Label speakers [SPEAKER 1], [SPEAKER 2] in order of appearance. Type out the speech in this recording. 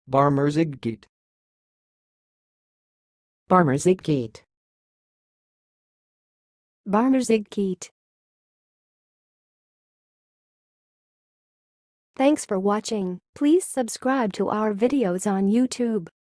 [SPEAKER 1] barmherzigkeit,
[SPEAKER 2] barmherzigkeit,
[SPEAKER 3] barmherzigkeit. Thanks for watching. Please subscribe to our videos on YouTube.